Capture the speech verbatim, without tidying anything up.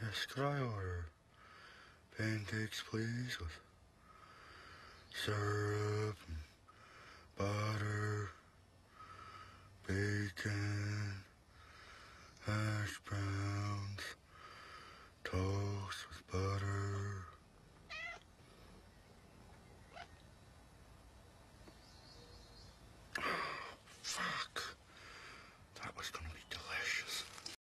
Yes, could I order pancakes, please, with syrup and